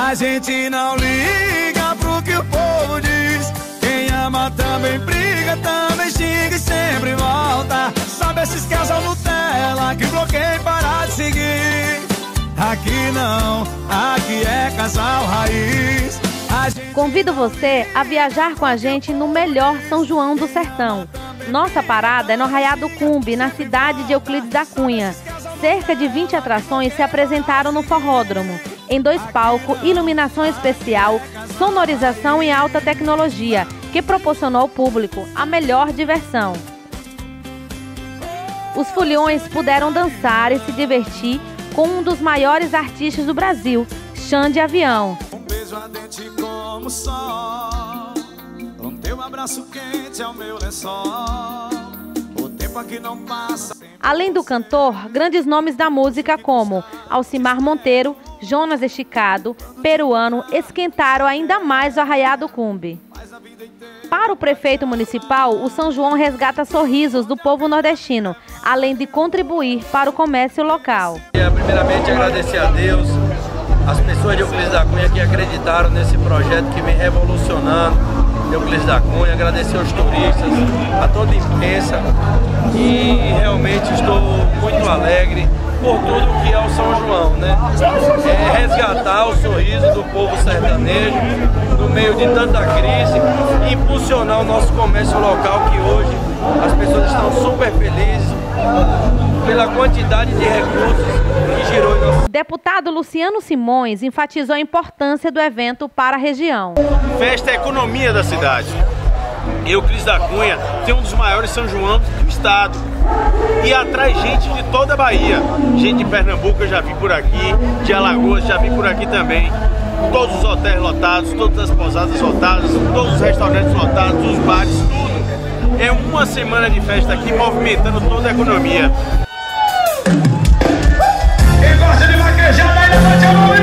A gente não liga pro que o povo diz. Quem ama também briga, também xinga e sempre volta. Sabe esses casal Nutella que bloqueia para de seguir? Aqui não, aqui é casal raiz. Convido você a viajar com a gente no melhor São João do Sertão. Nossa parada é no Arraiá do Cumbe, na cidade de Euclides da Cunha. Cerca de 20 atrações se apresentaram no forródromo, em 2 palcos, iluminação especial, sonorização em alta tecnologia, que proporcionou ao público a melhor diversão. Os foliões puderam dançar e se divertir com um dos maiores artistas do Brasil, Xande Avião. Um beijo ardente como o sol, um teu abraço quente é o meu lençol. O tempo aqui não passa. Além do cantor, grandes nomes da música como Alcimar Monteiro, Jonas Esticado, Peruano esquentaram ainda mais o Arraiá do Cumbe. Para o prefeito municipal, o São João resgata sorrisos do povo nordestino, além de contribuir para o comércio local. Primeiramente, agradecer a Deus, as pessoas de Euclides da Cunha que acreditaram nesse projeto que vem revolucionando Euclides da Cunha, agradecer aos turistas, a toda a imprensa, e realmente estou muito alegre por tudo que é o São João, né? É resgatar o sorriso do povo sertanejo no meio de tanta crise e impulsionar o nosso comércio local, que hoje as pessoas estão super felizes pela quantidade de recursos que girou em nosso... Deputado Luciano Simões enfatizou a importância do evento para a região. Festa é a economia da cidade. Euclides da Cunha tem um dos maiores São João do estado e atrai gente de toda a Bahia. Gente de Pernambuco eu já vi por aqui, de Alagoas já vi por aqui também. Todos os hotéis lotados, todas as pousadas lotadas, todos os restaurantes lotados, os bares, tudo. É uma semana de festa aqui movimentando toda a economia. Quem gosta de vaquejada, ainda bate a mão.